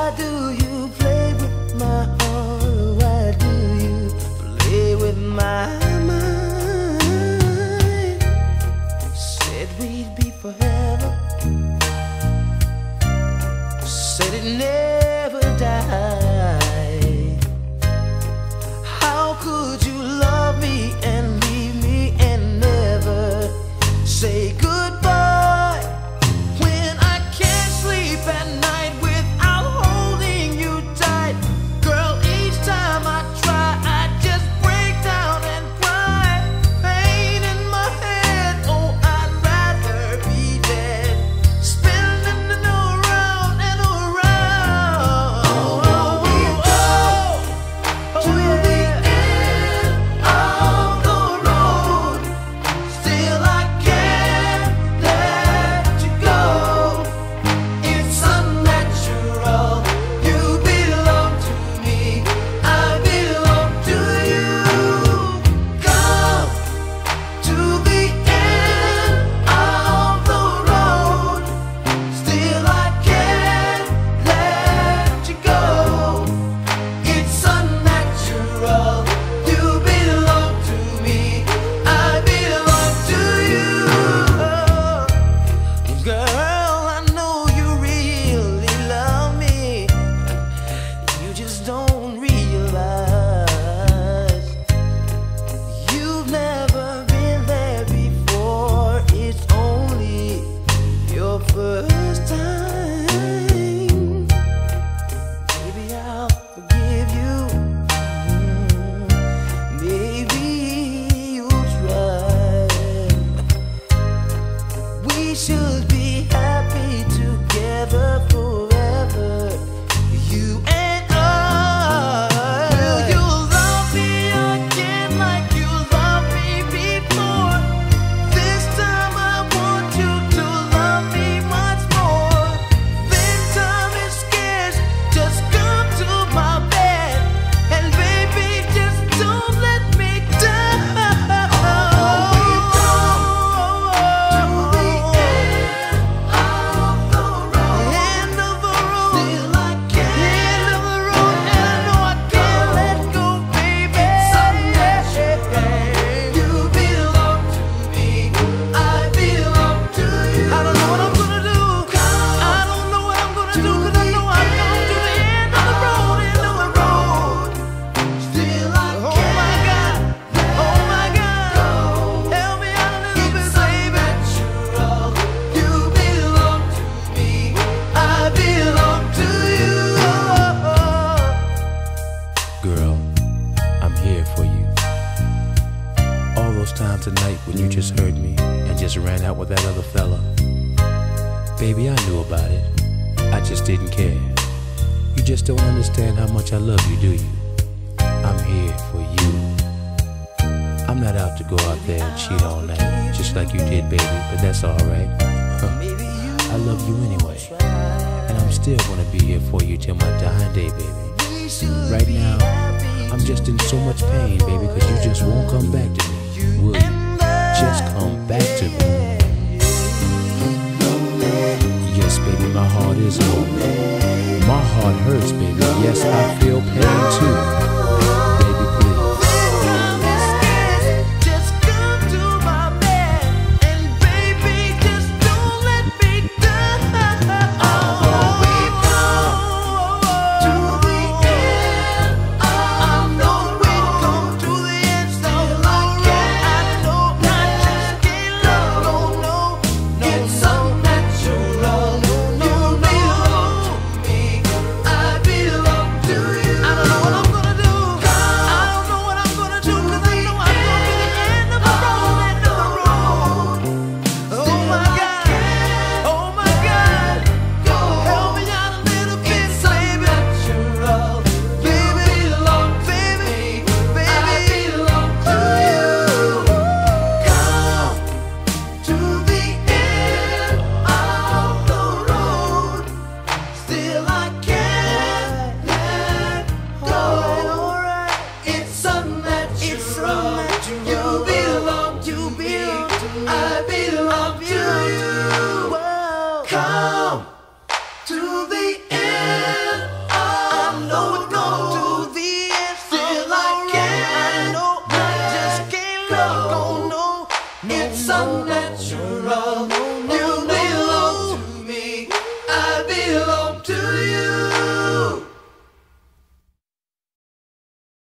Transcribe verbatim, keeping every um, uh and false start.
Why do you play with my heart? Why do you play with my mind? Said we'd be forever, said it never died. How could you love me and leave me and never say goodbye? When I can't sleep at night without holding you tight, girl, each time I try I just break down and cry. Pain in my head, oh, I'd rather be dead, spinning around and around. Oh, we go to the end of the road, still I can't let you go. It's unnatural, you belong to me, I belong to you. Come to the end of the road, still I can't let you go. It's unnatural, you belong to me, I belong to you. Girl, I know you really love me, you just don't realize you've never been there before. It's only your first time. Maybe I'll forgive you. Mm, Maybe you'll try. We should be happy together forever, you and I. Will you love me again like you loved me before? This time I want you to love me much more. Then time is scarce, just come to my bed, and baby, just don't let me down. To the end of the road, end of the road, still I can't, end of the road, and I know I can't let go, baby. It's unnatural, you belong to me, I belong to you. I don't know what I'm gonna do, I don't know what I'm gonna do, 'cause I know I've come to the end of the road, end of the road, still I can't. Oh my God, oh my God, help me out a little bit, baby. You belong to me, I belong to you. Girl, I'm here for you. All those times tonight when you just heard me and just ran out with that other fella, baby, I knew about it. I just didn't care. You just don't understand how much I love you, do you? I'm here for you. I'm not out to go out there and cheat all night, just like you did, baby, but that's alright. I love you anyway, and I'm still gonna be here for you till my dying day, baby. Right now, I'm just in so much pain, baby, because you just won't come back to me. Will you? Just come back to me. Yes, baby, my heart is lonely. My heart hurts, baby. Yes, I feel pain too. Baby, please. Just come to my bed, and baby, just don't let me down. Oh, we go to the end. I know we go to the end, still I can't. I know I just can't love, no, no, no. It's unnatural, you belong to me, I belong to you. I don't know what I'm gonna do. It's unnatural.